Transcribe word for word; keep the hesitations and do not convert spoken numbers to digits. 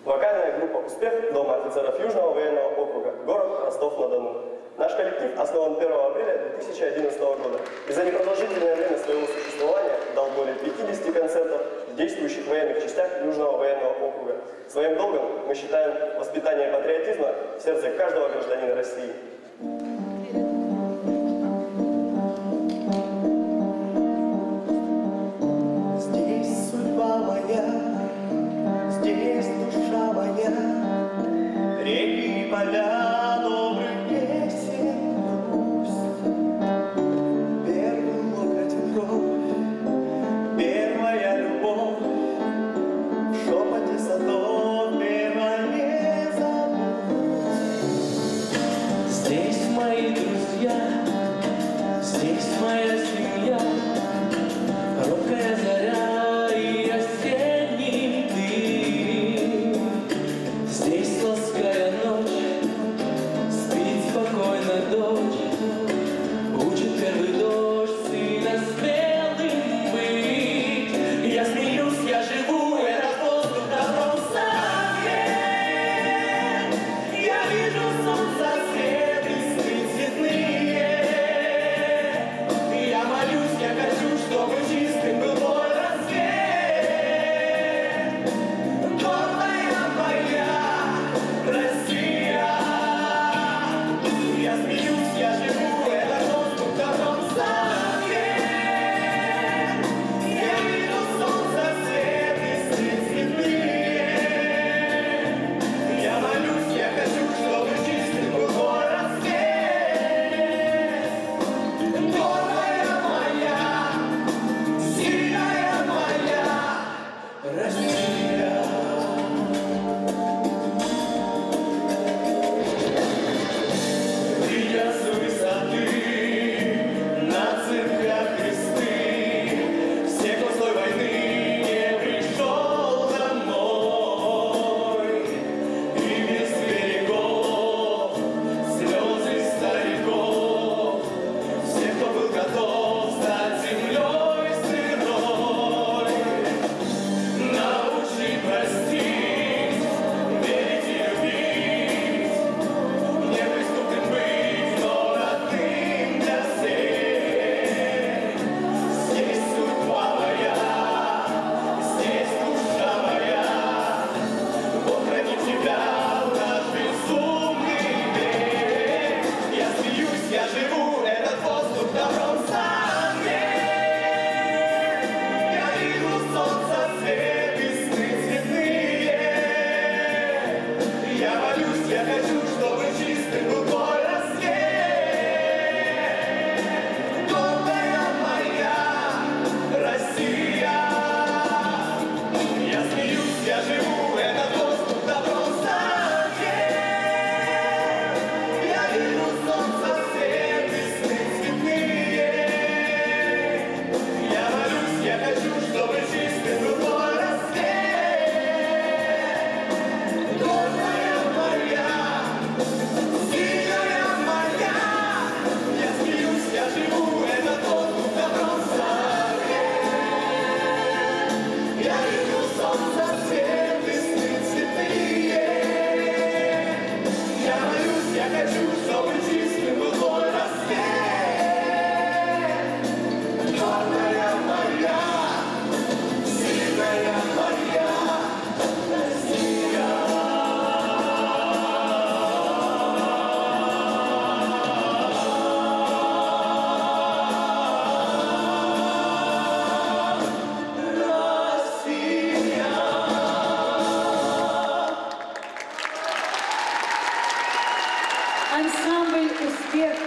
Вокальная группа «Успех» Дома офицеров Южного военного округа, город Ростов-на-Дону. Наш коллектив основан первого апреля две тысячи одиннадцатого года и за непродолжительное время своего существования дал более пятидесяти концертов в действующих военных частях Южного военного округа. Своим долгом мы считаем воспитание патриотизма в сердце каждого гражданина России. Здесь судьба моя, здесь душа моя, реки и поля добрых песен грусть. Первый локоть в кровь, первая любовь, в шепоте садов первая не забудь. Здесь мои друзья, здесь моя семья, робкая заря и осенний дым. Здесь лаская ночь, спит спокойно дочь, учит первый дождь сына смелым быть. Я смеюсь, я живу, этот воздух добром согрет. Я вижу солнце, свет и сны цветные. Я молюсь, я хочу, чтобы чистым был мой рассвет. Гордая моя Россия, я смеюсь, я живу, этот воздух добром согрет. Я вижу солнце, свет и сны цветные. Я молюсь, я хочу, чтобы чистым был мой рассвет. Гордая моя, сильная моя Россия. Видя с высоты на церквях кресты, всех, кто злой войны не пришел домой, и без берегов слезы стариков, всех, кто был готов стать землей сырой. Научи простить, верить и любить, неприступным быть, но родным для всех. Здесь судьба моя, здесь душа моя, Бог хранит тебя в наш безумный век. Я смеюсь, я живу, этот воздух добром согрет. Я вижу солнце, свет и сны цветные. Я молюсь, я хочу, чтобы чистым был твой рассвет. Гордая моя Россия, я смеюсь, я живу, этот воздух добром согрет. Я вижу солнце, свет и сны цветные. Я молюсь, я хочу, чтобы чистым был твой рассвет. Гордая моя, сильная моя, я смеюсь, я живу, этот воздух добром согрет. Я вижу солнце, свет и сны цветные. Я молюсь, я хочу, чтобы чистым был твой рассвет. Гордая моя, сильная моя Россия. Ансамбль «Успех»